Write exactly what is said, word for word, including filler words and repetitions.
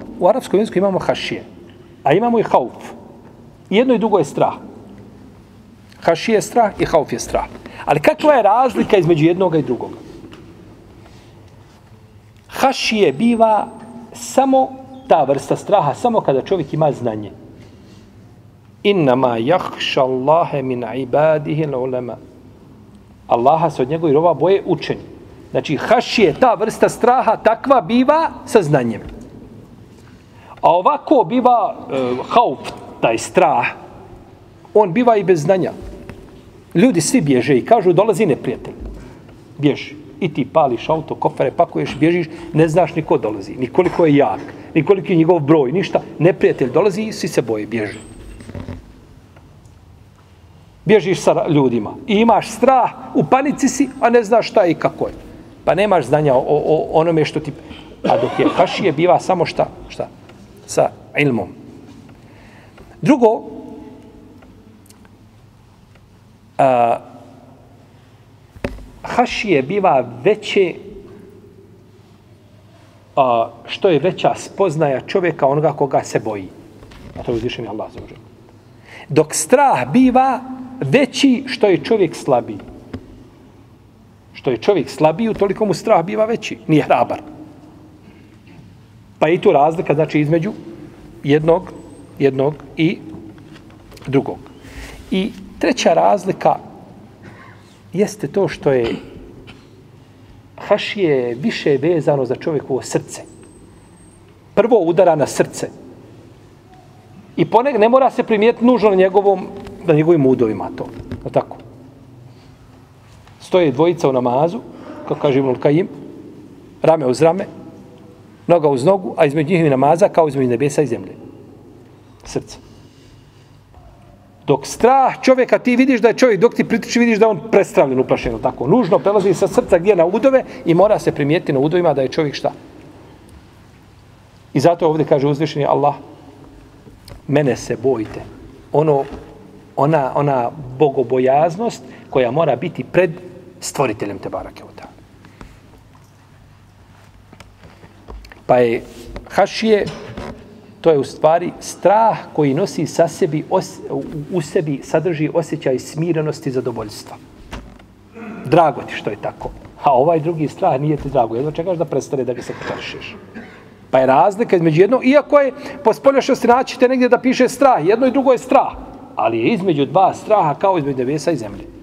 u arapskom jeziku imamo hašije, a imamo i hauf. Jedno i drugo je strah. Hašije je strah i hauf je strah. Ali kakva je razlika između jednoga i drugoga? Hašije biva samo ta vrsta straha, samo kada čovjek ima znanje. Innama jahša Allahe min ibadihi l'ulema. Allaha se od njegovih roba boje učeni. Znači, hašije, ta vrsta straha, takva biva sa znanjem. A ovako biva uh, hauf, taj strah, on biva i bez znanja. Ljudi svi bježe i kažu dolazi neprijatelj. Bježi. I ti pališ auto, kofere, pakuješ, bježiš, ne znaš ni ko dolazi, ni koliko je jak, ni koliko je njegov broj, ništa. Neprijatelj dolazi i svi se boje, bježi. Bježiš sa ljudima i imaš strah, u panici si, a ne znaš šta i kako je. Pa nemaš znanja o, o, o onome što ti... A dok je hašije biva samo šta? Šta? Sa ilmom. Drugo, a, hašije biva veće, a, što je veća spoznaja čovjeka onoga koga se boji. A to je uzvišeni Allah zaođer. Dok strah biva veći što je čovjek slabiji. Što je čovjek slabiji, toliko mu strah biva veći. Nije hrabar. Pa i tu razlika, znači, između jednog, jednog i drugog. I treća razlika jeste to što je hašije više vezano za čovjekovo srce. Prvo udara na srce. I ponekad ne mora se primijetiti nužno na njegovom, na njegovim udovima to. No tako. Stoje dvojica u namazu, kako kaže Ibnul Kajim, rame uz rame, noga uz nogu, a između njihovi namaza kao između nebesa i zemlje. Srce. Dok strah čovjeka, ti vidiš da je čovjek, dok ti pritiči, vidiš da je on prestravljen, uplašeno tako. Nužno prelazi sa srca gdje na udove i mora se primijetiti na udovima da je čovjek šta. I zato ovdje kaže uzvišeni Allah, mene se bojite. Ono, ona, ona bogobojaznost koja mora biti pred stvoriteljem te barake od. Pa je hašije, to je u stvari strah koji nosi sa sebi, os, u, u sebi sadrži osjećaj smirenosti i zadovoljstva. Drago ti što je tako. A ovaj drugi strah nije ti drago. Jedno čekaš da prestane da ga se kotaršiš. Pa je razlika između jednog, iako je po spoljašnosti naćite negdje da piše strah, jedno i drugo je strah. Ali je između dva straha kao između nebesa i zemlje.